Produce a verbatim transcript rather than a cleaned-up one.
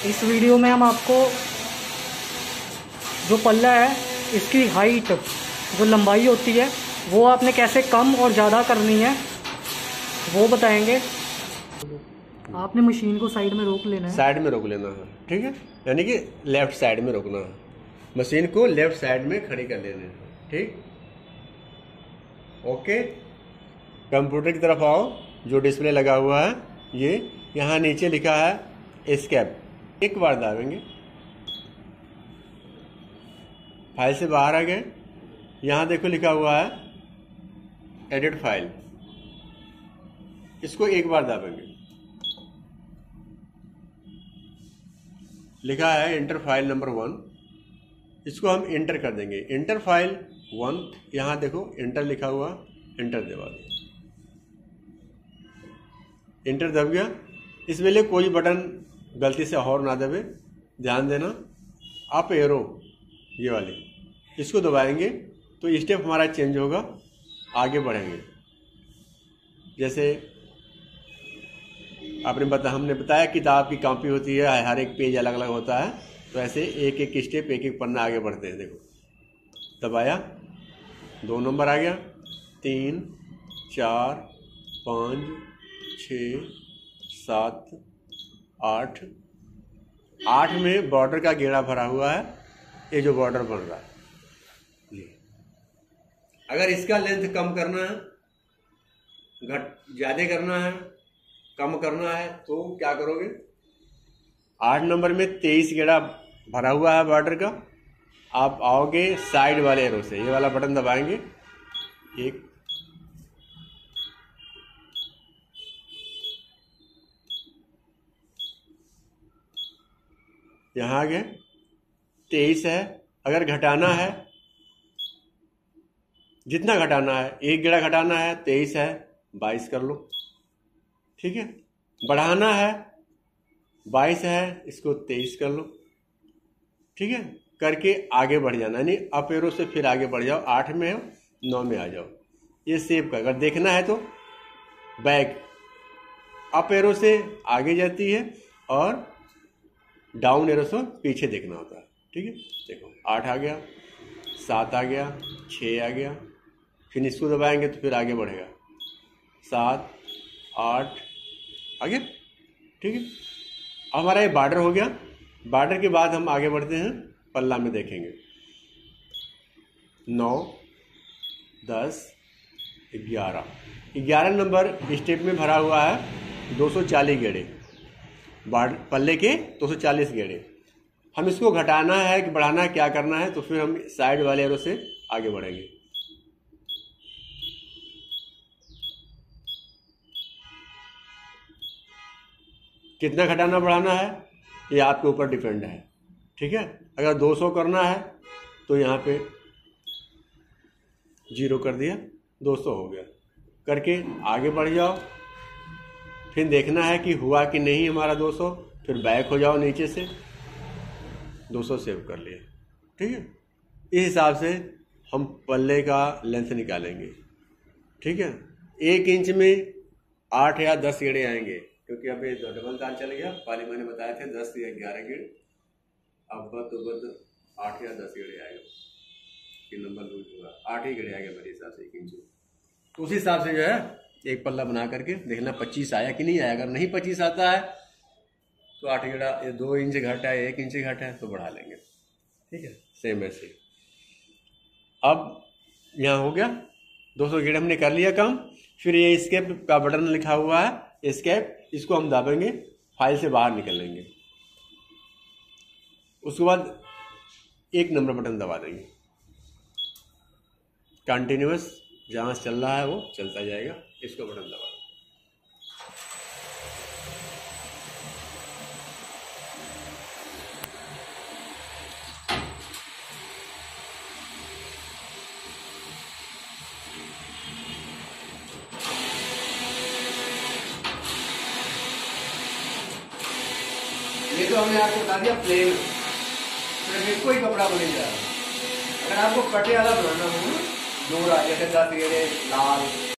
इस वीडियो में हम आपको जो पल्ला है इसकी हाइट, जो लंबाई होती है, वो आपने कैसे कम और ज़्यादा करनी है वो बताएंगे। आपने मशीन को साइड में रोक लेना है, साइड में रोक लेना है, ठीक है, यानी कि लेफ्ट साइड में रोकना है। मशीन को लेफ्ट साइड में खड़ी कर लेना है, ठीक। ओके, कंप्यूटर की तरफ आओ। जो डिस्प्ले लगा हुआ है ये यहाँ नीचे लिखा है एस्केप, एक बार दाबेंगे, फाइल से बाहर आ गए। यहाँ देखो लिखा हुआ है एडिट फाइल, इसको एक बार दाबेंगे। लिखा है इंटर फाइल नंबर वन, इसको हम इंटर कर देंगे। इंटर फाइल वन, यहाँ देखो इंटर लिखा हुआ, इंटर दबा दो। इंटर दब गया। इस वेले कोई बटन गलती से और ना दबे, ध्यान देना। अप एरो ये वाली, इसको दबाएंगे तो स्टेप हमारा चेंज होगा, आगे बढ़ेंगे। जैसे आपने बता हमने बताया किताब की कॉपी होती है, हर एक पेज अलग अलग होता है, तो ऐसे एक एक स्टेप, एक एक पन्ना आगे बढ़ते हैं। देखो दबाया, दो नंबर आ गया, तीन, चार, पाँच, छ, सात, आठ। आठ में बॉर्डर का घेरा भरा हुआ है, ये जो बॉर्डर बन रहा है ये। अगर इसका लेंथ कम करना है, घट ज्यादा करना है, कम करना है, तो क्या करोगे? आठ नंबर में तेईस घेरा भरा हुआ है बॉर्डर का, आप आओगे साइड वाले एरो से, ये वाला बटन दबाएंगे, एक, यहां आ गए, तेईस है। अगर घटाना है, जितना घटाना है, एक गेड़ा घटाना है, तेईस है, बाईस कर लो, ठीक है। बढ़ाना है, बाईस है, इसको तेईस कर लो, ठीक है। करके आगे बढ़ जाना, यानी अप एरो से फिर आगे बढ़ जाओ, आठ में हो, नौ में आ जाओ। ये सेव कर, अगर देखना है तो बैक, अप एरो से आगे जाती है और डाउन एरो से पीछे देखना होता है, ठीक है। देखो आठ आ गया, सात आ गया, छः आ गया, फिर इसको दबाएंगे तो फिर आगे बढ़ेगा, सात, आठ आ गया, ठीक है। अब हमारा ये बॉर्डर हो गया। बॉर्डर के बाद हम आगे बढ़ते हैं, पल्ला में देखेंगे। नौ, दस, ग्यारह। ग्यारह नंबर स्टेप में भरा हुआ है दो सौ चालीस गेड़े, बॉर्डर पल्ले के दो सौ चालीस गेड़े। हम इसको घटाना है कि बढ़ाना है, क्या करना है, तो फिर हम साइड वाले एरो से आगे बढ़ेंगे। कितना घटाना बढ़ाना है ये आपके ऊपर डिपेंड है, ठीक है। अगर दो सौ करना है तो यहाँ पे जीरो कर दिया, दो सौ हो गया। करके आगे बढ़ जाओ, फिर देखना है कि हुआ कि नहीं हमारा दो सौ, फिर बैक हो जाओ नीचे से, दो सौ सेव कर लिया, ठीक है। इस हिसाब से हम पल्ले का लेंथ निकालेंगे, ठीक है। एक इंच में आठ या दस गेड़े आएंगे, क्योंकि अब ये डबल ताल चल गया। पहले मैंने बताया थे दस या ग्यारह गेड़, अब बद तो बद आठ या दस गेड़े आएगा, कि नंबर लूज होगा, आठ ही गेड़े आएगा मेरे हिसाब से एक इंच में। तो उसी हिसाब से जो है एक पल्ला बना करके देखना पच्चीस आया कि नहीं आया। अगर नहीं पच्चीस आता है तो आठ गेड़ा, ये दो इंच घट है, एक इंच घट है, तो बढ़ा लेंगे, ठीक है। सेम ऐसे अब यहाँ हो गया, दो सौ गेड़ा हमने कर लिया काम। फिर ये एस्केप का बटन लिखा हुआ है, एस्केप, इसको हम दाबेंगे, फाइल से बाहर निकल लेंगे। उसके बाद एक नंबर बटन दबा देंगे, कंटिन्यूअस जहां से चल रहा है वो चलता जाएगा, इसको बटन दबा। ये तो हमने आपको बता दिया प्लेन, सिर्फ कोई कपड़ा बने जा रहा है। अगर आपको कटे वाला बनाना हो, डोरा जैसे दस गेड़े लाल